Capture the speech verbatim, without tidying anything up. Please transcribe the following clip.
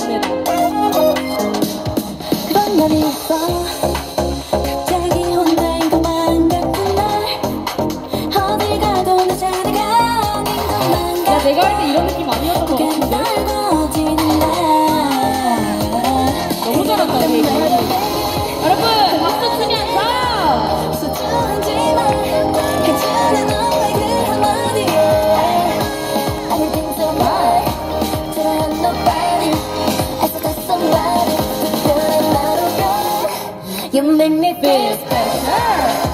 겁니다. 그런 날이 있어. 갑자기 혼자인 것만 같은 날. 어딜 가도 내 자리가 아닌 것만 같아. 야, 내가 할 때 이런 느낌 아니었던 것 같은데? 너무 잘한다, 우리. 여러분, 박수 치면서! You make me feel special.